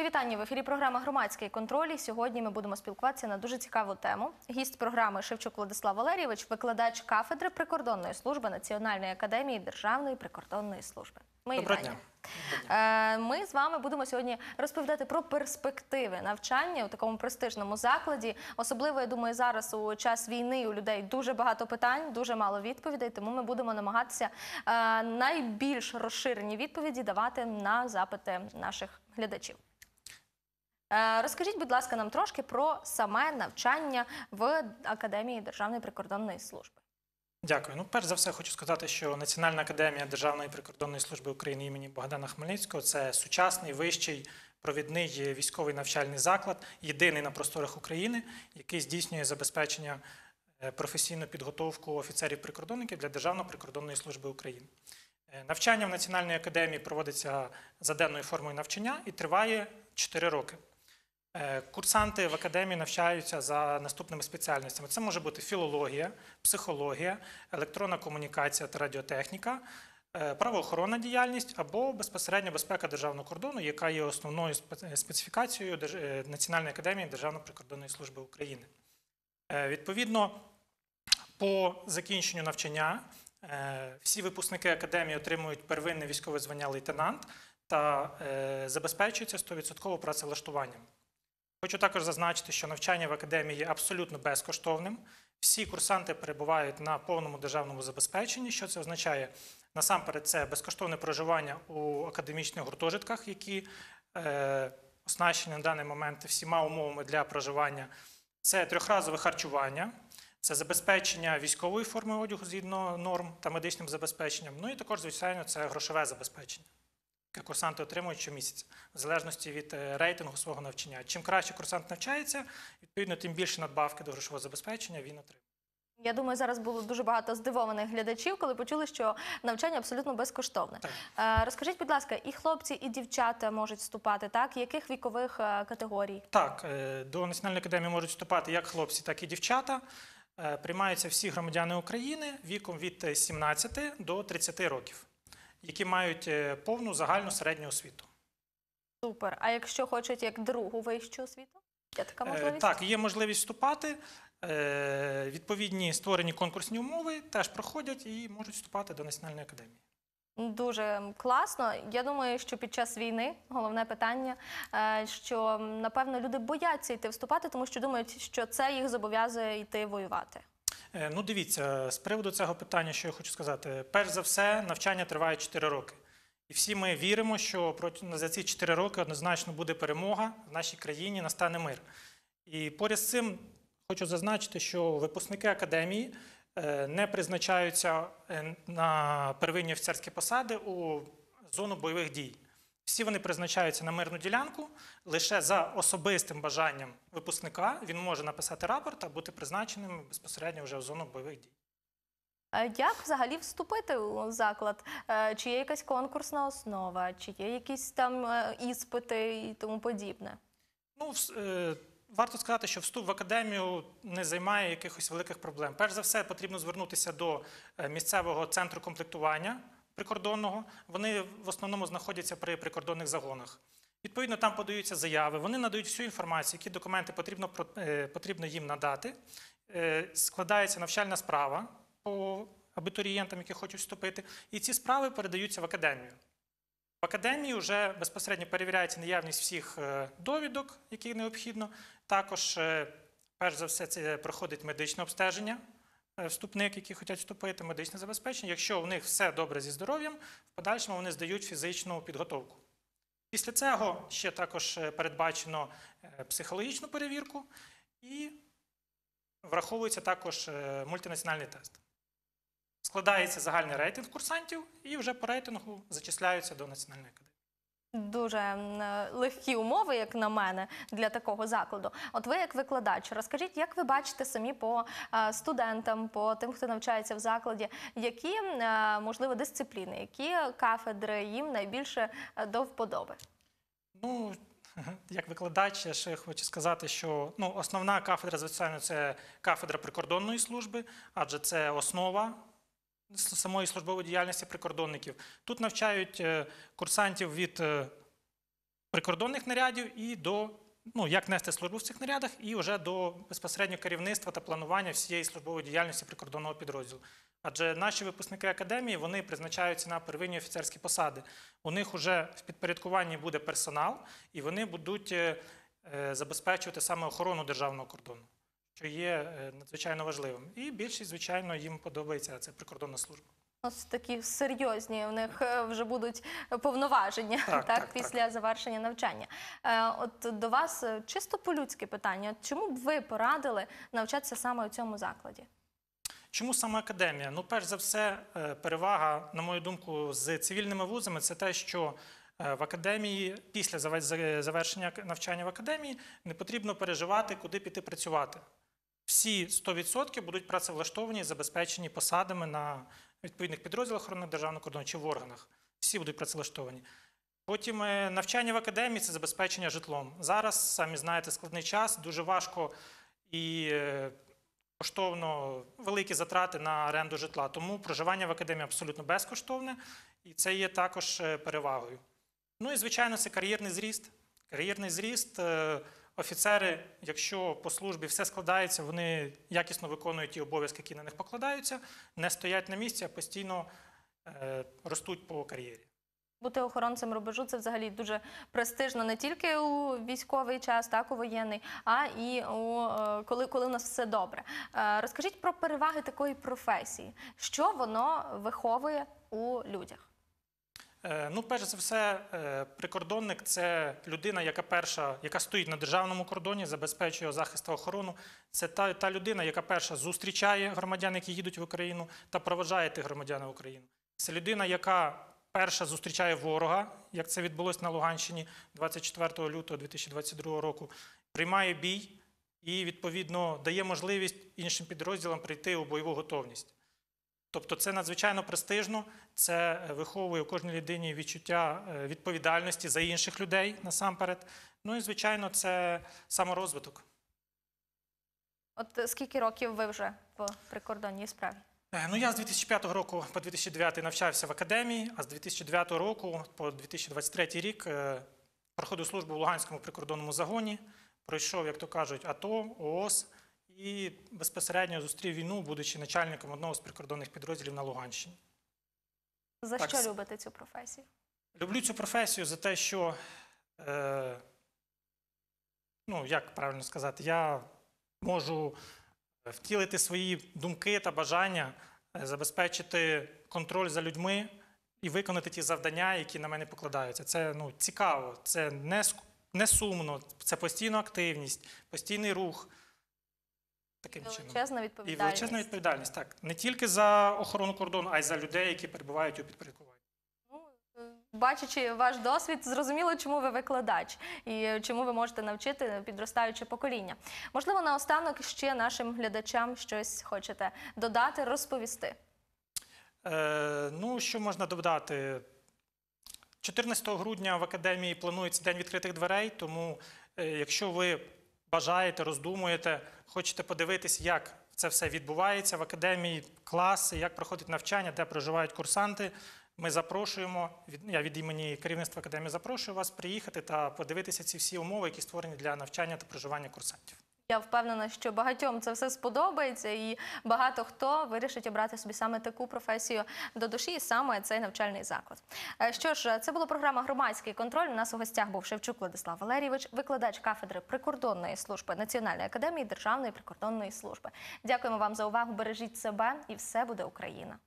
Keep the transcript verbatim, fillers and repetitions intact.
Мої вітання. В ефірі програма «Громадський контроль». І сьогодні ми будемо спілкуватися на дуже цікаву тему. Гість програми Шевчук Владислав Валерійович, викладач кафедри прикордонної служби Національної академії Державної прикордонної служби. Мої Доброго вітання. дня. Ми з вами будемо сьогодні розповідати про перспективи навчання у такому престижному закладі. Особливо, я думаю, зараз у час війни у людей дуже багато питань, дуже мало відповідей, тому ми будемо намагатися найбільш розширені відповіді давати на запити наших глядачів. Розкажіть, будь ласка, нам трошки про саме навчання в Академії Державної прикордонної служби. Дякую. Ну, перш за все, хочу сказати, що Національна академія Державної прикордонної служби України імені Богдана Хмельницького – це сучасний, вищий, провідний військовий навчальний заклад, єдиний на просторах України, який здійснює забезпечення професійну підготовку офіцерів-прикордонників для Державної прикордонної служби України. Навчання в Національній академії проводиться за денною формою навчання і триває чотири роки. Курсанти в академії навчаються за наступними спеціальностями. Це може бути філологія, психологія, електронна комунікація та радіотехніка, правоохоронна діяльність або безпосередньо безпека державного кордону, яка є основною специфікацією Національної академії Державної прикордонної служби України. Відповідно, по закінченню навчання всі випускники академії отримують первинне військове звання лейтенант та забезпечуються сто відсотків працевлаштуванням. Хочу також зазначити, що навчання в академії є абсолютно безкоштовним. Всі курсанти перебувають на повному державному забезпеченні. Що це означає? Насамперед, це безкоштовне проживання у академічних гуртожитках, які е, оснащені на даний момент всіма умовами для проживання. Це трьохразове харчування, це забезпечення військової форми одягу згідно норм та медичним забезпеченням. Ну і також, звичайно, це грошове забезпечення, яке курсанти отримують щомісяця, в залежності від рейтингу свого навчання. Чим краще курсант навчається, відповідно, тим більше надбавки до грошового забезпечення він отримує. Я думаю, зараз було дуже багато здивованих глядачів, коли почули, що навчання абсолютно безкоштовне. Так. Розкажіть, будь ласка, і хлопці, і дівчата можуть вступати, так? Яких вікових категорій? Так, до Національної академії можуть вступати як хлопці, так і дівчата. Приймаються всі громадяни України віком від сімнадцяти до тридцяти років, які мають повну загальну середню освіту. Супер. А якщо хочуть як другу вищу освіту? Є така можливість? Так, є можливість вступати. Відповідні створені конкурсні умови теж проходять і можуть вступати до Національної академії. Дуже класно. Я думаю, що під час війни головне питання, що, напевно, люди бояться йти вступати, тому що думають, що це їх зобов'язує йти воювати. Ну, дивіться, з приводу цього питання, що я хочу сказати. Перш за все, навчання триває чотири роки. І всі ми віримо, що за ці чотири роки однозначно буде перемога, в нашій країні настане мир. І поряд з цим хочу зазначити, що випускники академії не призначаються на первинні офіцерські посади у зону бойових дій. Всі вони призначаються на мирну ділянку, лише за особистим бажанням випускника він може написати рапорт та бути призначеним безпосередньо вже в зону бойових дій. Як взагалі вступити у заклад? Чи є якась конкурсна основа, чи є якісь там іспити і тому подібне? Ну, варто сказати, що вступ в академію не займає якихось великих проблем. Перш за все, потрібно звернутися до місцевого центру комплектування прикордонного. Вони в основному знаходяться при прикордонних загонах. Відповідно, там подаються заяви, вони надають всю інформацію, які документи потрібно, потрібно їм надати. Складається навчальна справа по абітурієнтам, які хочуть вступити, і ці справи передаються в академію. В академії вже безпосередньо перевіряється наявність всіх довідок, які необхідно. Також, перш за все, це проходить медичне обстеження, вступник, які хочуть вступити, медичне забезпечення. Якщо у них все добре зі здоров'ям, в подальшому вони здають фізичну підготовку. Після цього ще також передбачено психологічну перевірку і враховується також мультинаціональний тест. Складається загальний рейтинг курсантів і вже по рейтингу зачисляються до Національної академії. Дуже легкі умови, як на мене, для такого закладу. От ви як викладач, розкажіть, як ви бачите самі по студентам, по тим, хто навчається в закладі, які, можливо, дисципліни, які кафедри їм найбільше до вподоби? Ну, як викладач, я ще хочу сказати, що ну, основна кафедра, звичайно, це кафедра прикордонної служби, адже це основа самої службової діяльності прикордонників. Тут навчають курсантів від прикордонних нарядів і до, ну, як нести службу в цих нарядах, і вже до безпосередньо керівництва та планування всієї службової діяльності прикордонного підрозділу. Адже наші випускники академії, вони призначаються на первинні офіцерські посади. У них вже в підпорядкуванні буде персонал, і вони будуть е, е, забезпечувати саме охорону державного кордону, що є е, надзвичайно важливим. І більшість, звичайно, їм подобається це прикордонна служба. Ось такі серйозні у них е, вже будуть повноваження Так, так, так, після так. завершення навчання. Е, От до вас е, чисто по-людськи питання. От чому б ви порадили навчатися саме у цьому закладі? Чому саме академія? Ну, перш за все, е, перевага, на мою думку, з цивільними вузами – це те, що е, в академії, після заве- завершення навчання в академії, не потрібно переживати, куди піти працювати. Всі сто відсотків будуть працевлаштовані, забезпечені посадами на відповідних підрозділах охорони державного кордону чи в органах. Всі будуть працевлаштовані. Потім е, навчання в академії – це забезпечення житлом. Зараз, самі знаєте, складний час, дуже важко і е, коштовно великі затрати на оренду житла. Тому проживання в академії абсолютно безкоштовне, і це є також е, перевагою. Ну і, звичайно, це кар'єрний зріст. Кар'єрний зріст. е, Офіцери, якщо по службі все складається, вони якісно виконують ті обов'язки, які на них покладаються, не стоять на місці, а постійно е, ростуть по кар'єрі. Бути охоронцем рубежу – це взагалі дуже престижно не тільки у військовий час, так, у воєнний, а і у, е, коли, коли у нас все добре. Е, Розкажіть про переваги такої професії. Що воно виховує у людях? Е, Ну, перш за все, е, прикордонник – це людина, яка перша, яка стоїть на державному кордоні, забезпечує захист та охорону. Це та, та людина, яка перша зустрічає громадян, які їдуть в Україну, та проводжає тих громадян в Україну. Це людина, яка перша зустрічає ворога, як це відбулося на Луганщині двадцять четвертого лютого дві тисячі двадцять другого року, приймає бій і, відповідно, дає можливість іншим підрозділам прийти у бойову готовність. Тобто це надзвичайно престижно, це виховує у кожній людині відчуття відповідальності за інших людей насамперед. Ну і, звичайно, це саморозвиток. От скільки років ви вже в прикордонній справі? Ну, я з дві тисячі п'ятого року по дві тисячі дев'ятий навчався в академії, а з дві тисячі дев'ятого року по дві тисячі двадцять третій рік проходив службу в Луганському прикордонному загоні, пройшов, як то кажуть, АТО, ООС і безпосередньо зустрів війну, будучи начальником одного з прикордонних підрозділів на Луганщині. За Так, що с- любите цю професію? Люблю цю професію за те, що, е, ну, як правильно сказати, я можу втілити свої думки та бажання, е, забезпечити контроль за людьми і виконати ті завдання, які на мене покладаються. Це, ну, цікаво, це не, ск- не сумно, це постійна активність, постійний рух. Таким чином. Величезна І відповідальність. величезна відповідальність, так. Не тільки за охорону кордону, а й за людей, які перебувають у підпорядкуванні. Ну, е, бачачи ваш досвід, зрозуміло, чому ви викладач і чому ви можете навчити підростаюче покоління. Можливо, наостанок ще нашим глядачам щось хочете додати, розповісти. Е, ну, що можна додати? чотирнадцятого грудня в Академії планується День відкритих дверей, тому е, якщо ви бажаєте, роздумуєте, хочете подивитись, як це все відбувається в Академії, класи, як проходить навчання, де проживають курсанти, ми запрошуємо, від- я від імені керівництва Академії запрошую вас приїхати та подивитися ці всі умови, які створені для навчання та проживання курсантів. Я впевнена, що багатьом це все сподобається, і багато хто вирішить обрати собі саме таку професію до душі, і саме цей навчальний заклад. Е, Що ж, це була програма «Громадський контроль». У нас у гостях був Шевчук Владислав Валерійович, викладач кафедри прикордонної служби Національної академії Державної прикордонної служби. Дякуємо вам за увагу, бережіть себе, і все буде Україна.